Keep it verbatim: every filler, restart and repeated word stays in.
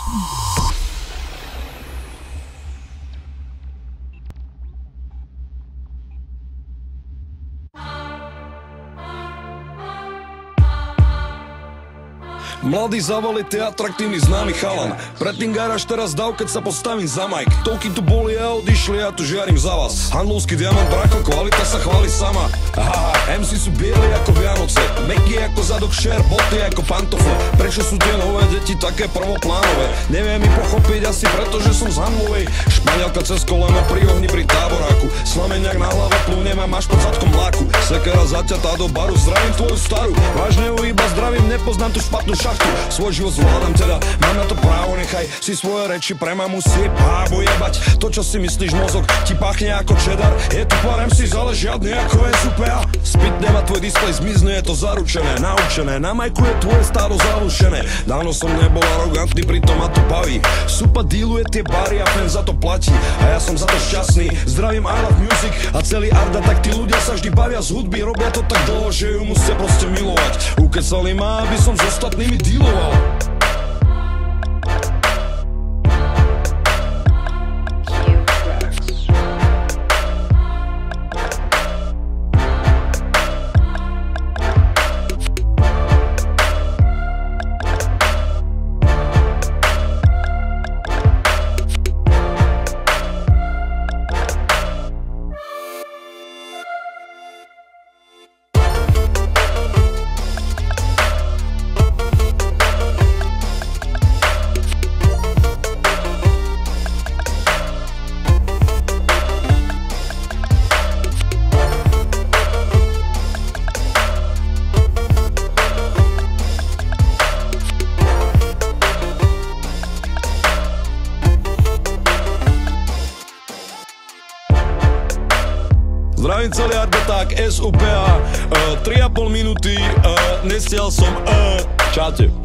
Mladý, zavalitý, atraktívny, známy chalan. Predtým garáž, teraz dav, keď sa postavím za mic. Toľky tu boli a odišli, ja tu žiarím za vás. Handlovský diamant, brako, kvalita sa chváli sama. Haha, em cé sú bieli ako Vianoce, meky ako zadok šer, boty ako pantofle. Prečo sú tie nové deti také prvoplánové? Neviem mi pochopiť, asi preto, že som z Handlovej. Španielka cez koleno pri ohni pri táboráku. Slameňak na hlave plúnem a máš pod zadkom mláku. Sekera zaťatá do baru, zdravím tvoju starú. Vážne ju iba zdravím, nepoznám tu špatnú šachtu. Svoj život zvládam teda, mám na to právo, nechaj si svoje reči pre mamu si pábu jebať. To, čo si myslíš, mozog ti pachne ako cheddar. Je tu pár em cé, ale žiadny ako es ú pé á. Spitnem a tvoj displej zmizne, je to zaručené, naučené. Na majku je tvoje stádo zarušené. Dávno som nebol arogantný, pritom ma to baví. Supa dealuje tie bary a fen za to platí. A ja som za to šťastný, zdravím I love music a celý Arda, tak tí ľudia sa vždy bavia z hudby. Robia to tak dlho, že ju musia proste milovať. Ukecali ma, aby som s ostatnými dealoval. Zdravím celý Ardeták, es ú pé á, uh, tri a pol minúty, uh, nestial som, uh, čaute.